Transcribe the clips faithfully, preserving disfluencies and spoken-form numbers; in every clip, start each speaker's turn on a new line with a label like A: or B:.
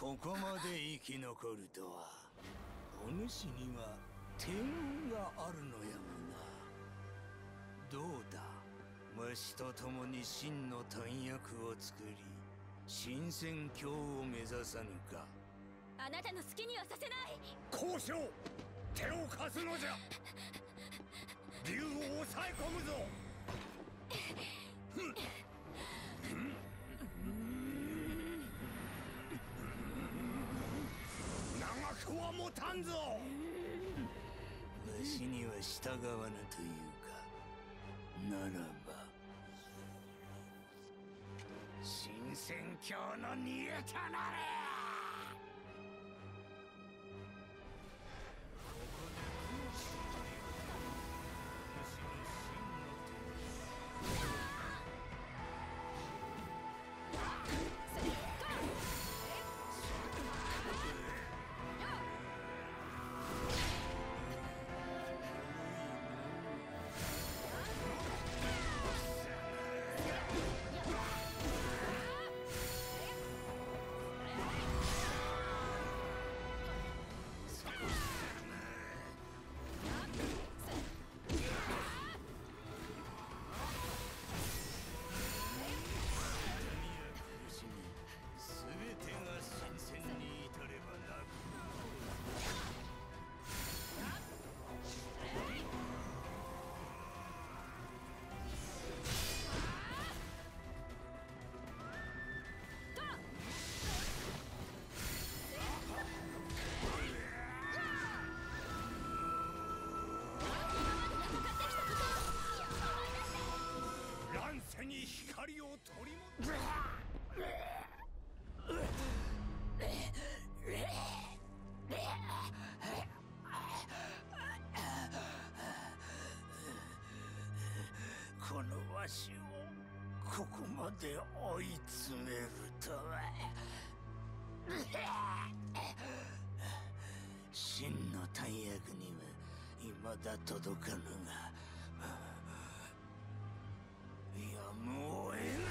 A: ここまで生き残るとは、お主には天運があるのやもな。どうだ、わしと共に真の大役を作り、新戦況を目指さぬか。
B: あなたの好きにはさせない。
C: 交渉、手を貸すのじゃ。竜を抑え込むぞ。長くは持たんぞ。わ
A: しには従わぬというか。ならば新戦況の逃げとなれ。
C: に光を取り戻
A: このわしをここまで追い詰めるとは。真の大役には未だ届かぬが、やむを得ぬ。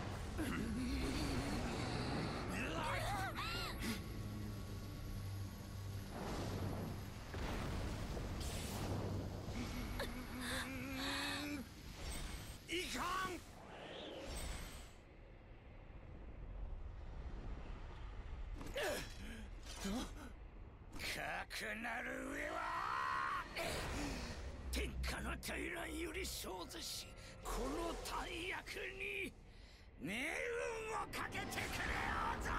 C: いかん。
A: かくなる上は天下の大乱より生ずし、この大役に命運をかけてくれようぞ。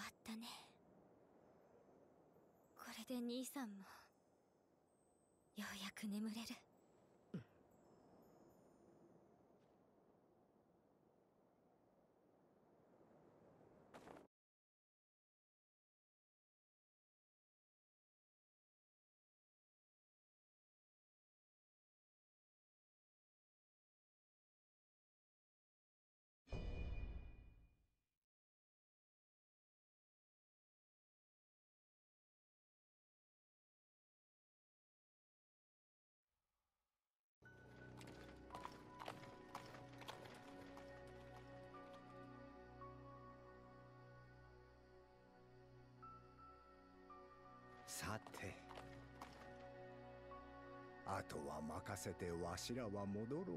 B: ったね。これで兄さんもようやく眠れる。
C: さて、あとは任せてわしらは戻ろ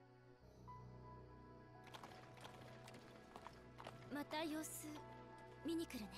C: う。
B: また様子見に来るね。